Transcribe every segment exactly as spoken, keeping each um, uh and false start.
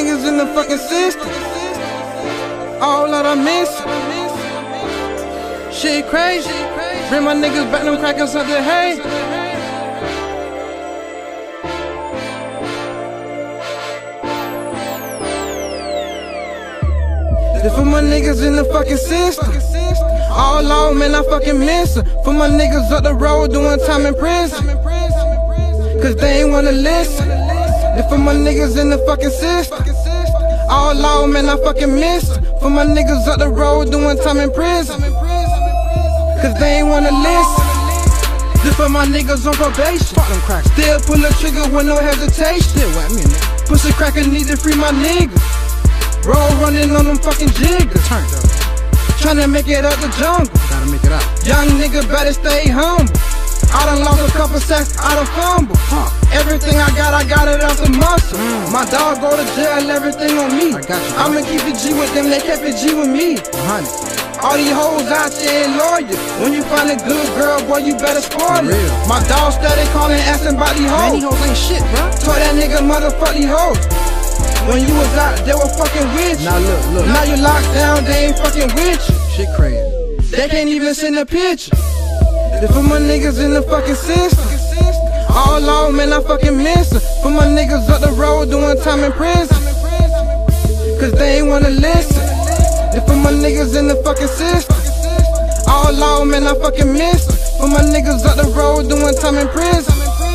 niggas in the fucking system. All that I miss. Shit crazy. Bring my niggas back, them crackers up the hay. This for my niggas in the fucking system. All out, man, I fucking miss her. For my niggas up the road doing time in prison, cause they ain't wanna listen. This for my niggas in the fucking system. All out, man, I fucking miss her. For my niggas up the road doing time in prison, cause they ain't wanna listen. This for my niggas on probation. Still pull the trigger with no hesitation. Pussy cracker need to free my niggas. Roll running on them fucking jiggers. Tryna make it out the jungle. Gotta make it out. Young nigga better stay humble. I done lost a couple sacks, I done fumble. Huh. Everything I got, I got it out the muscle. Mm. My dog go to jail, everything on me. I got you. I'ma keep it G with them, they kept it G with me. one hundred. All these hoes out there loyal. When you find a good girl, boy, you better spoil it. My dog steady calling, asking about these hoes. Man, these hoes ain't shit, bro. Told that nigga motherfuck these hoes. When you was out, they were fucking with you. Now look, look. Now you locked down, they ain't fucking with you. Shit crazy. They can't even send a picture. This for my niggas in the fucking system. All out, man, I fucking miss her. For my niggas up the road doing time in prison, cause they ain't wanna listen. This for my niggas in the fucking system. All out, man, I fucking miss her. For my niggas up the road doing time in prison,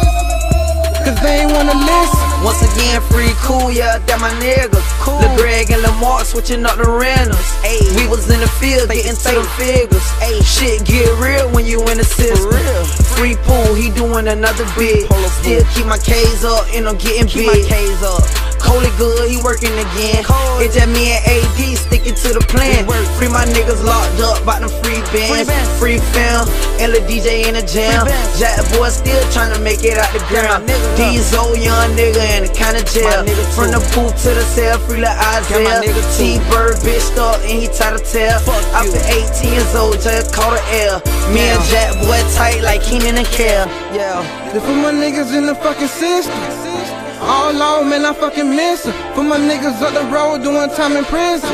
cause they ain't wanna listen. Once again, free cool, yeah, that my niggas. Cool. Lil Greg and Lamar switching up the rentals. Ay. We was in the field getting to the figures. Ay. Shit get real when you in the system. Free pool, he doing another bit. Still keep my K's up and I'm getting keep big. My K's up. Coley good, he working again. Cold. It's just me and A D sticking to the plan. Free my niggas locked up by them free bands. Free, free film and the D J in the jam. Jack boy still trying to make it out the ground. These old young nigga in the kind of jail. From the booth to the cell, free like Isaiah. T-Bird bitched up and he tired to tell. After eighteen years old, just caught an L. Me and Jack boy tight like Keenan and Kel. Yeah. This for my niggas in the fucking system. All out, man, I fucking miss her. For my niggas up the road doing time in prison,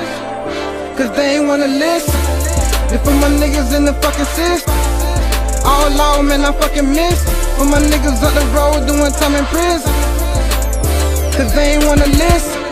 cause they ain't wanna listen. This for my niggas in the fucking system. All out, man, I fucking miss her. For my niggas up the road doing time in prison, cause they ain't wanna listen.